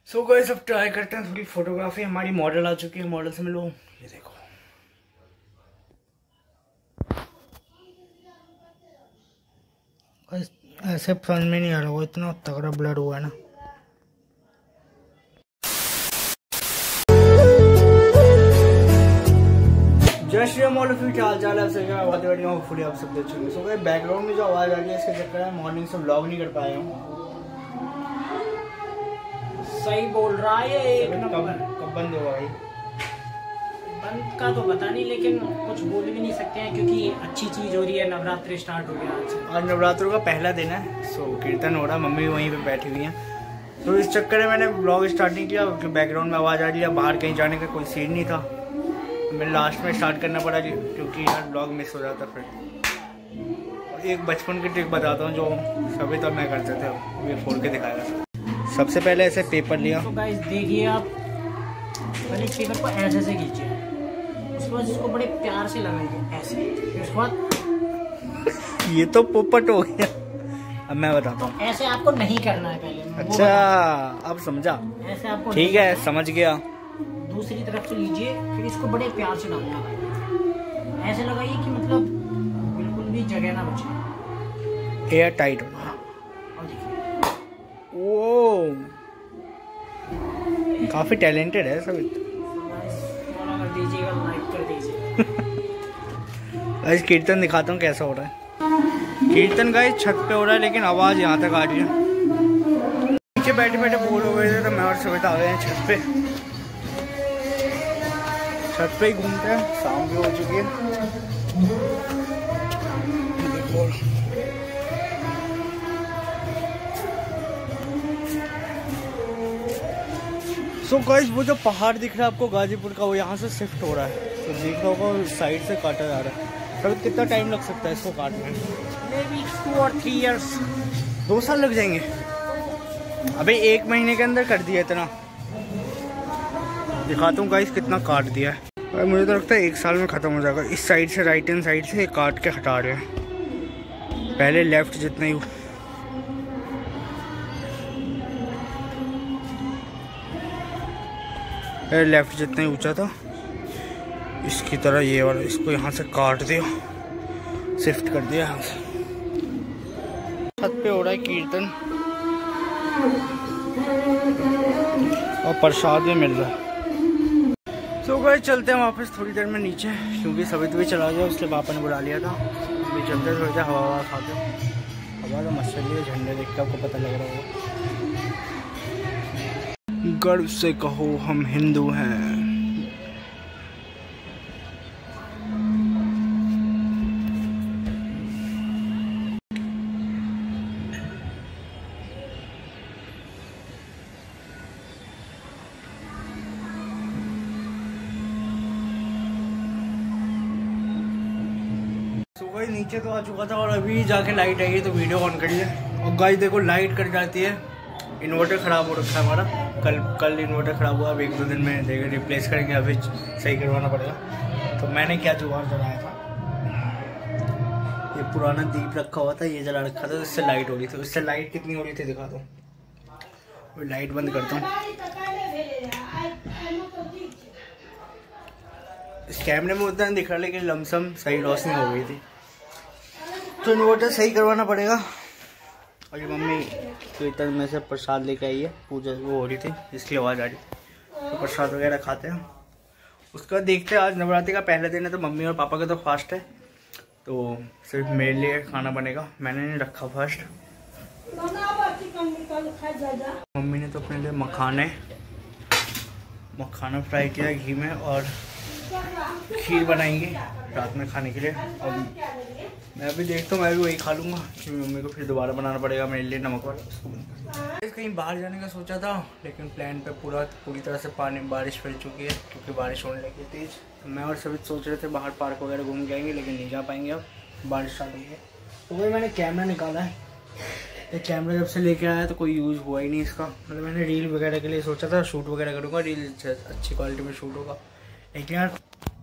So guys अब try करते हैं थोड़ी फोटोग्राफी। हमारी मॉडल आ चुकी है, मॉडल से मिलो। ये देखो ऐसे समझ में नहीं आ रहा, वो इतना तगड़ा ब्लर हुआ है ना। जय श्री राम। क्या हाल चाल है? सही बात बढ़िया, होपफुली आप सब अच्छे होंगे। सो गाइस बैकग्राउंड में जो आवाज आ रही है इसके चक्कर में मॉर्निंग से व्लॉग नहीं कर पाया हूँ। सही बोल रहा है। एक कब बंद होगा भाई? बंद का तो पता नहीं, लेकिन कुछ बोल भी नहीं सकते हैं क्योंकि अच्छी चीज हो रही है। नवरात्रि स्टार्ट हो गया आज नवरात्रों का पहला दिन है। सो कीर्तन हो रहा, मम्मी वहीं पे बैठी हुई हैं। तो इस चक्कर में मैंने व्लॉग स्टार्ट नहीं किया क्योंकि बैकग्राउंड में आवाज़ आ रही है। बाहर कहीं जाने का कोई सीन नहीं था, मैं लास्ट में स्टार्ट करना पड़ा क्योंकि यार व्लॉग मिस हो जाता फिर। और एक बचपन की ट्रिक बताता हूँ जो सभी तब मैं करते थे, ये फोड़ के दिखाएगा। सबसे पहले ऐसे पेपर लिया। तो गाइस देखिए, आप पहले पेपर को ऐसे से खींचिए, उसके बाद इसको बड़े प्यार से लगाइए ऐसे। उसके बाद ये तो पोपट हो गया। अब मैं बताता हूँ। ऐसे आपको नहीं करना है पहले। अच्छा अब समझा। ऐसे आपको ठीक है, समझ गया। दूसरी तरफ से लीजिए, फिर इसको बड़े प्यार से डालना। ऐसे लगाइए कि मतलब बिल्कुल भी जगह ना बचे, एयर टाइट होगा। ओ काफी टैलेंटेड है सभी। फॉलो कर दीजिएगा, लाइक कर दीजिएगा। आज कीर्तन दिखाता हूँ कैसा हो रहा है। कीर्तन का छत पे हो रहा है लेकिन आवाज यहाँ तक आ रही है। नीचे बैठे बैठे बोर हो गए थे तो मैं और सविता आ गए हैं छत पे। छत पे ही घूमते हैं, शाम भी हो चुकी है। सो गाइस वो जो पहाड़ दिख रहा है आपको गाजीपुर का, वो यहाँ से शिफ्ट हो रहा है। तो देख रहा होगा साइड से काटा जा रहा है। तब कितना टाइम लग सकता है इसको काटने में? Maybe 2 or 3 years। 2 साल लग जाएंगे। अबे 1 महीने के अंदर कर दिया इतना। दिखाता हूँ गाइस कितना काट दिया है। मुझे तो लगता है 1 साल में ख़त्म हो जाएगा। इस साइड से राइट हैंड साइड से काट के हटा रहे हैं। पहले लेफ्ट जितना ही लेफ्ट जितना ही ऊंचा था इसकी तरह ये वाला, इसको यहाँ से काट दिया, शिफ्ट कर दिया यहाँ से। छत पे हो रहा है कीर्तन और प्रसाद भी मिल रहा है। सो गाइस चलते हैं वापस थोड़ी देर में नीचे, क्योंकि सभी तो भी चला गया, उसके पापा ने बुला लिया था। अभी चलते थोड़ी देर हवा खाते। हवा तो मस्त चल रही है, झंडे देख के आपको पता लग रहा होगा। गर्व से कहो हम हिंदू हैं। सुबह नीचे तो आ चुका था और अभी जाके लाइट आई है तो वीडियो ऑन करिए। और गाइस देखो लाइट कट जाती है। इन्वर्टर ख़राब हो रखा है हमारा। कल इन्वर्टर ख़राब हुआ। अब 1-2 दिन में देखिए रिप्लेस करेंगे, अभी सही करवाना पड़ेगा। तो मैंने क्या जुगाड़ जलाया था, ये पुराना दीप रखा हुआ था, ये जला रखा था, तो इससे लाइट हो रही थी। उससे लाइट कितनी हो रही थी दिखा दो। लाइट बंद करता हूँ। इस कैमरे में उतना दिख रहा लेकिन लमसम सही रोशनी हो गई थी। तो इन्वर्टर सही करवाना पड़ेगा। और ये मम्मी कीर्तन में से प्रसाद लेके आई है, पूजा वो हो रही थी इसलिए आवाज़ आ रही। तो प्रसाद वगैरह खाते हैं, उसके बाद देखते हैं। आज नवरात्रि का पहला दिन है तो मम्मी और पापा का तो फास्ट है, तो सिर्फ मेरे लिए खाना बनेगा। मैंने नहीं रखा फास्ट। मम्मी ने तो अपने लिए मखाना फ्राई किया घी में, और खीर बनाएंगे रात में खाने के लिए। और मैं भी देखता हूँ, मैं भी वही खा लूँगा क्योंकि मम्मी को फिर दोबारा बनाना पड़ेगा मेरे लिए नमक वाला। उसको कहीं बाहर जाने का सोचा था लेकिन प्लान पे पूरी तरह से बारिश फैल चुकी है क्योंकि बारिश होने लगी तेज़। तो मैं और सभी सोच रहे थे बाहर पार्क वगैरह घूम के आएंगे, लेकिन नहीं जा पाएंगे, अब बारिश स्टार्ट हो गई है। तो वही मैंने कैमरा निकाला है। ये कैमरा जब से लेके आया तो कोई यूज़ हुआ ही नहीं इसका। मतलब मैंने रील वगैरह के लिए सोचा था, शूट वगैरह करूँगा, रील अच्छी क्वालिटी में शूट होगा, लेकिन यार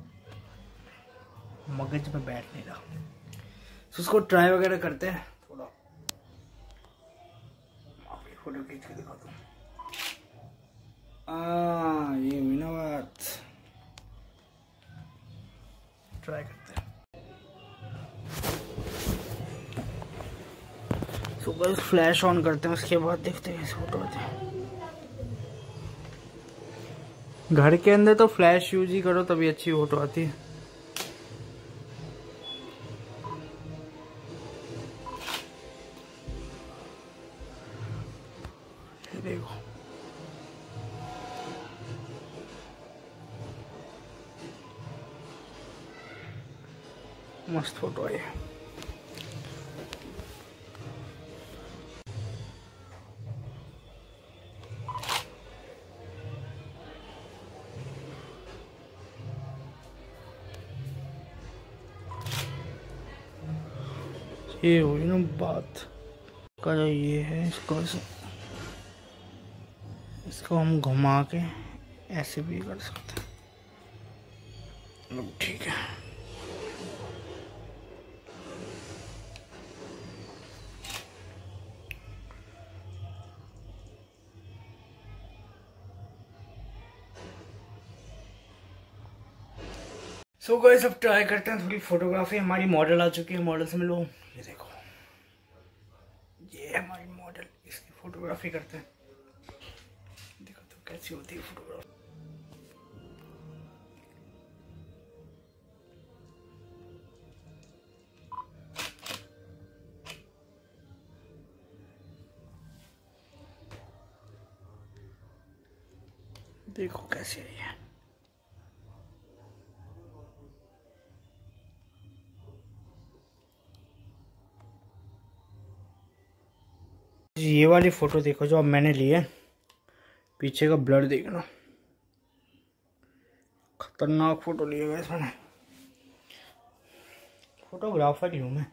मगज में बैठ नहीं रहा। तो उसको ट्राई वगैरह करते हैं थोड़ा। फोटो खींच के दिखाता हूँ। बस फ्लैश ऑन करते हैं, उसके बाद देखते हैं कैसे फोटो आती है। घर के अंदर तो फ्लैश यूज ही करो तभी अच्छी फोटो आती है। देखो मस्त फोटो आई है। ये हुई ना बात का, जो ये है इसको हम घुमा के ऐसे भी कर सकते हैं। ठीक है, सो गाइस अब ट्राई करते हैं थोड़ी फोटोग्राफी। हमारी मॉडल आ चुकी है, मॉडल से मिलो। ये देखो, ये है हमारी मॉडल, इसकी फोटोग्राफी करते हैं। देखो तो कैसी होती है फोटोग्राफी। देखो कैसी आई है। ये वाली फोटो देखो जो अब मैंने ली है, पीछे का ब्लर देखना, खतरनाक फोटो लिया गया मैंने। फोटोग्राफर ही हूँ मैं।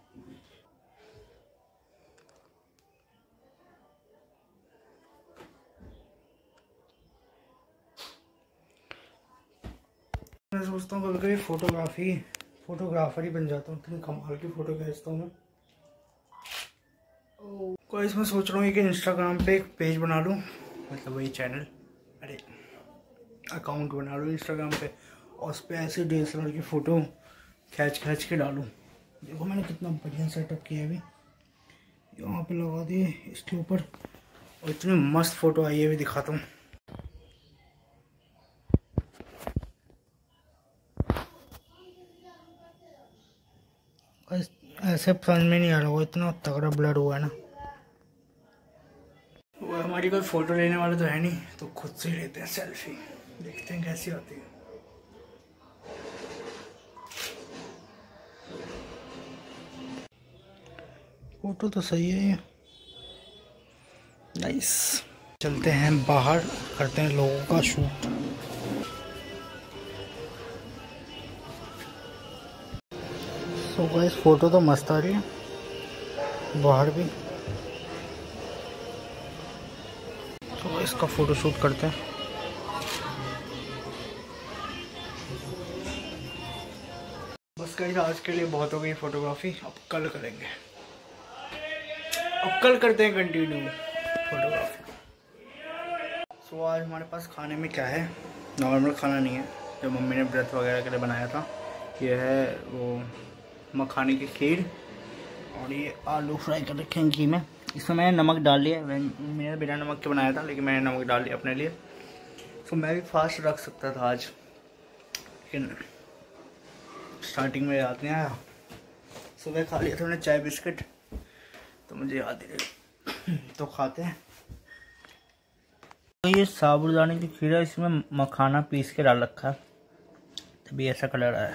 मैं सोचता हूँ कभी कभी फोटोग्राफर ही बन जाता हूँ, इतनी कमाल की फोटो खींचता हूँ मैं। कोई इसमें सोच रहा हूँ कि इंस्टाग्राम पे एक पेज बना लूँ, मतलब वही चैनल, अरे अकाउंट बना लूँ इंस्टाग्राम पे, और उस पर ऐसे DSLR की फ़ोटो खींच के डालूँ। देखो मैंने कितना बढ़िया सेटअप किया है अभी, यहाँ पे लगा दिए इसके ऊपर, और इतनी मस्त फ़ोटो आई है, अभी दिखाता हूँ। ऐसे समझ में नहीं आ रहा, वो इतना तगड़ा ब्लर हुआ है ना। वो हमारी कोई फ़ोटो लेने वाला तो है नहीं, तो खुद से लेते हैं सेल्फी, देखते हैं कैसी आती है। फोटो तो सही है ये, नाइस। चलते हैं बाहर, करते हैं लोगों का शूट। सो गाइस फोटो तो मस्त आ रही है बाहर भी, तो इसका फोटो शूट करते हैं। बस गाइस आज के लिए बहुत हो गई फोटोग्राफी, अब कल करेंगे, अब कल करते हैं कंटिन्यू फोटोग्राफी। सो आज हमारे पास खाने में क्या है, नॉर्मल खाना नहीं है, जो मम्मी ने व्रत वगैरह के लिए बनाया था। ये है वो मखाने की खीर, और ये आलू फ्राई कर रखे हैं घी में। इसमें मैंने नमक डाल लिया, मैंने बिना नमक के बनाया था, लेकिन मैंने नमक डाल लिया अपने लिए। तो मैं भी फास्ट रख सकता था आज, लेकिन स्टार्टिंग में याद नहीं आया। सुबह खा लिया था मैंने चाय बिस्किट, तो मुझे याद ही नहीं, तो खाते हैं। तो ये साबूदाने की खीर है, इसमें मखाना पीस के डाल रखा है, तभी ऐसा कलर आया है।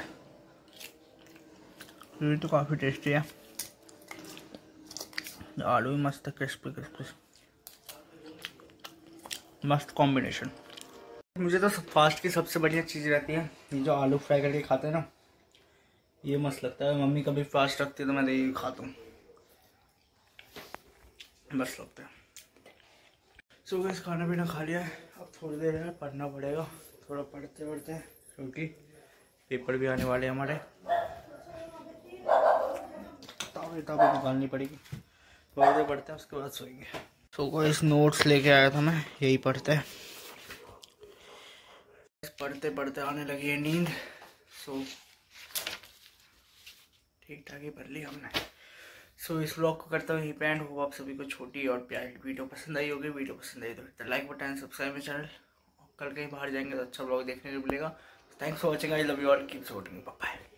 ये तो काफ़ी टेस्टी है, आलू भी मस्त है, क्रिस्पी क्रिस्पी, मस्त कॉम्बिनेशन। मुझे तो फास्ट की सबसे बढ़िया चीज़ रहती है ये जो आलू फ्राई करके खाते हैं ना, ये मस्त लगता है। मम्मी कभी फास्ट रखती है तो मैं यही खाता हूँ, मस्त लगता है। सो गाइस खाना पीना खा लिया है, अब थोड़ी देर है पढ़ना पड़ेगा, थोड़ा पढ़ते पढ़ते हैं, क्योंकि पेपर भी आने वाले हैं हमारे, किताबें निकालनी पड़ेगी। थोड़ी देर पढ़ते हैं, उसके बाद सोएंगे। सो गाइस नोट्स लेके आया था मैं, यही पढ़ते हैं। पढ़ते पढ़ते आने लगी है नींद, सो ठीक ठाक ही पढ़ ली हमने। सो इस व्लॉग को करता हूँ यहीं पे एंड। होप आप सभी को छोटी और प्यारी वीडियो पसंद आई होगी। वीडियो पसंद आई तो लाइक बटन, सब्सक्राइब मेरे चैनल। कल कहीं बाहर जाएंगे तो अच्छा व्लॉग देखने को मिलेगा। Thanks for watching, I love you all, keep supporting, bye bye.